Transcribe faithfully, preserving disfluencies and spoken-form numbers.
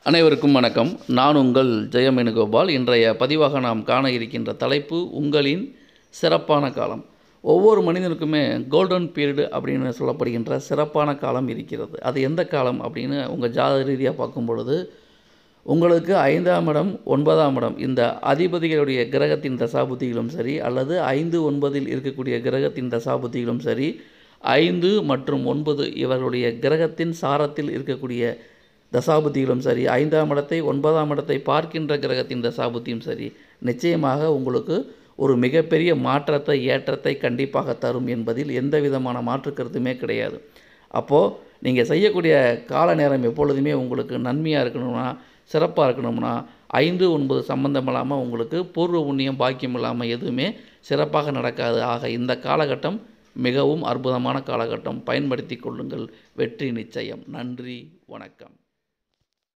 அனைவருக்கும் வணக்கம். நான் உங்கள் ஜெயம் வேணுகோபால். இன்றைய பதிவாக நாம் காண இருக்கின்ற தலைப்பு உங்களின் சிறப்பான காலம். ஒவ்வொரு மனிதனுக்குமே கோல்டன் பீரியடு அப்படின்னு சொல்லப்படுகின்ற சிறப்பான காலம் இருக்கிறது. அது எந்த காலம் அப்படின்னு உங்கள் ஜாதக ரீதியாக பார்க்கும் பொழுது, உங்களுக்கு ஐந்தாம் இடம், ஒன்பதாம் இடம் இந்த அதிபதிகளுடைய கிரகத்தின் தசாபுத்திகளும் சரி, அல்லது ஐந்து ஒன்பதில் இருக்கக்கூடிய கிரகத்தின் தசாபுத்திகளும் சரி, ஐந்து மற்றும் ஒன்பது இவர்களுடைய கிரகத்தின் சாரத்தில் இருக்கக்கூடிய தசாபுத்திகளும் சரி, ஐந்தாம் இடத்தை ஒன்பதாம் இடத்தை பார்க்கின்ற கிரகத்தின் தசாபுத்தியும் சரி, நிச்சயமாக உங்களுக்கு ஒரு மிகப்பெரிய மாற்றத்தை ஏற்றத்தை கண்டிப்பாக தரும் என்பதில் எந்த விதமான மாற்று கருத்துமே கிடையாது. அப்போது நீங்கள் செய்யக்கூடிய கால நேரம் எப்பொழுதுமே உங்களுக்கு நன்மையாக இருக்கணும்னா, சிறப்பாக இருக்கணும்னா, ஐந்து ஒன்பது சம்பந்தம் இல்லாமல் உங்களுக்கு பூர்வ புண்ணியம் பாக்கியம் இல்லாமல் எதுவுமே சிறப்பாக நடக்காது. ஆக இந்த காலகட்டம் மிகவும் அற்புதமான காலகட்டம். பயன்படுத்தி கொள்ளுங்கள். வெற்றி நிச்சயம். நன்றி, வணக்கம்.